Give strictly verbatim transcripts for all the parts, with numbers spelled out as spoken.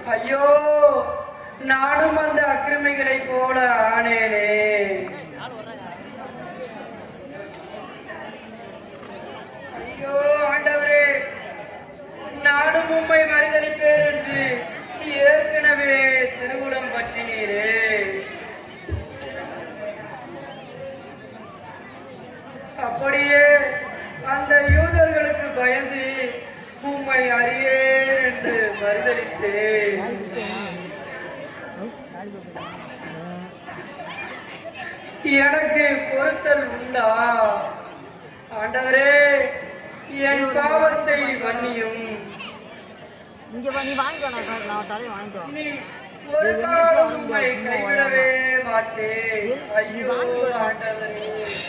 ஐயோ, நானும் அந்த அக்கிரமிகளை போல ஆனேனே. ஐயோ ஆண்டவரே, நானும் உம்மை மறுதளிப்பேன் என்று ஏற்கனவே திருவுளம் பற்றினீரே. அப்படியே அந்த யூதர்களுக்கு பயந்து உம்மை அறியேன் என்று மறுதளித்தேன். எனக்கு பொறுத்தல் உண்டா? ஆண்டவரே, என் பாவத்தை மன்னியும். ஒரு காலம் உம்மை கைவிடவே மாட்டேன். ஐயோ ஆண்டவரே,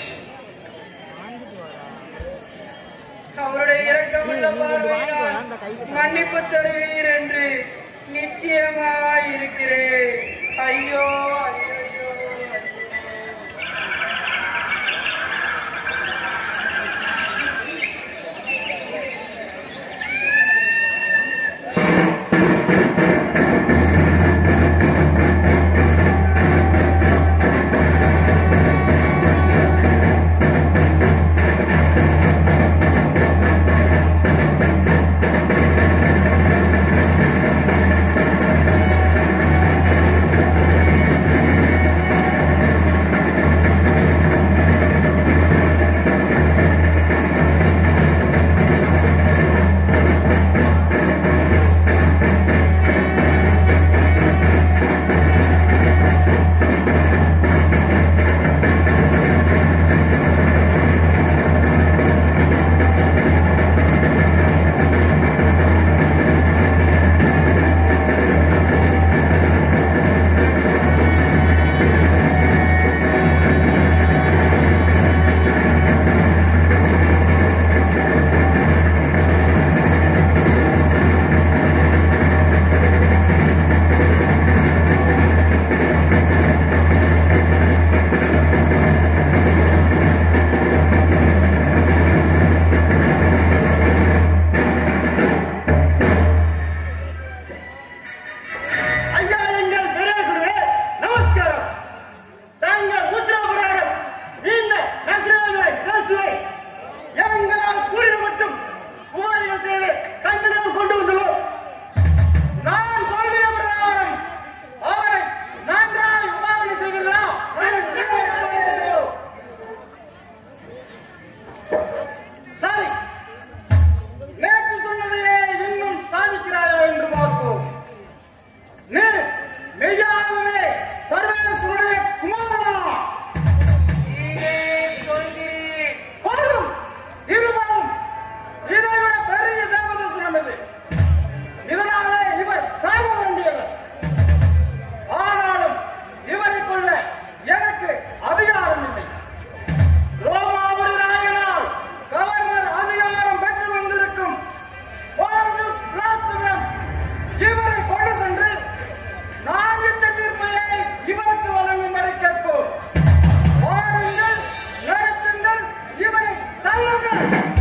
அவருடைய இரக்கமுள்ள பார்வையினால் மன்னிப்பு தருவீர் என்று நிச்சயமாய் இருக்கிறேன். ஐயோ நடத்துங்கள், இவரை தள்ளுங்கள்.